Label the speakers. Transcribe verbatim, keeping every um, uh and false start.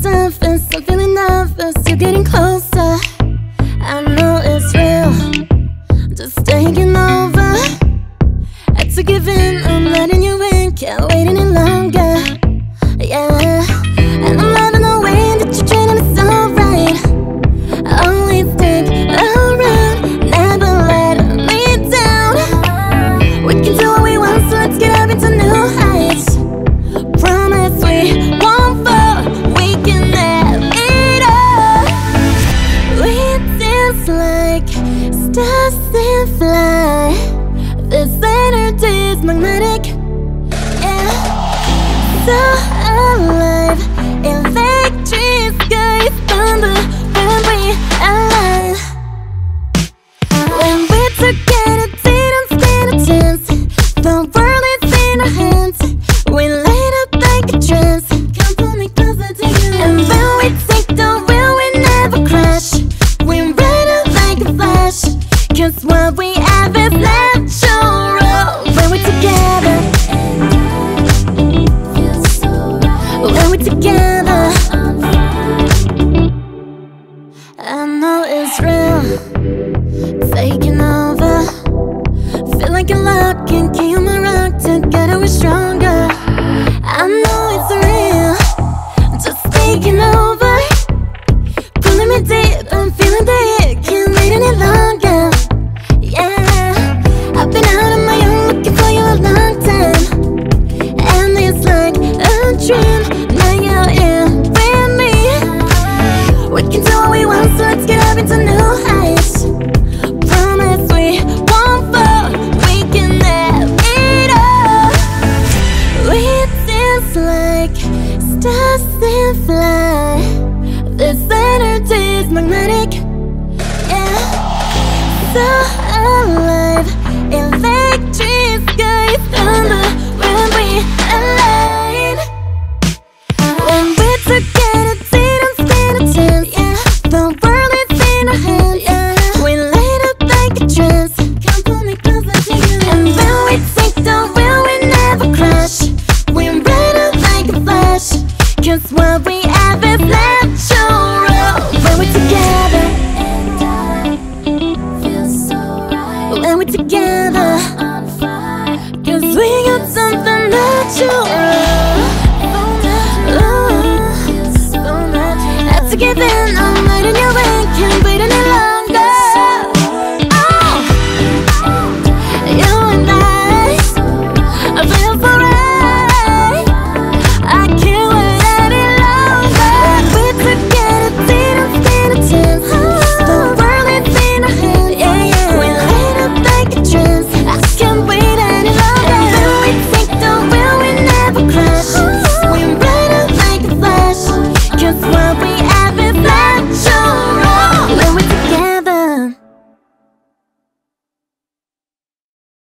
Speaker 1: surface, I'm feeling nervous, you're getting closer. I know it's real, just taking over. Had to give in, I'm letting you in, can't wait any longer. Yeah, and I'm loving the way that you're treating me so right. Always stick around, never let me down. We can do what we want, so let's get up into new heights. Promise we won't fall, we can have it all. We dance like stars and fly. This energy is magnetic, yeah. So alive, electric skies thunder when we align. When we're together, they don't stand a chance. The world is in our hands, we light up like a trance. Come pull me closer to you. And when we take the wheel, we never crash. We ride out like a flash, cause what we have is natural. When we're together, when we're together, I know it's real, taking over. Feel like a lock and key on my rock, together we're stronger. I know it's real, just taking over. Pulling me deep, I'm feeling the hit, can't wait any longer. Yeah, I've been out on my own looking for you a long time, and it's like a dream, now you're here with me. We can do what we want, so let's get up into new heights. Promise we won't fall, we can have it all. We dance like stars and fly. This energy is magnetic, yeah. So alive, electric skies thunder when we align. When we're together, they don't stand a chance, yeah. The world is in our hands, yeah. We light up like a trance. Come pull me closer to you. And when we take the wheel, we never crash. We ride out like a flash, cause what we have is natural. When we're together, when we're together.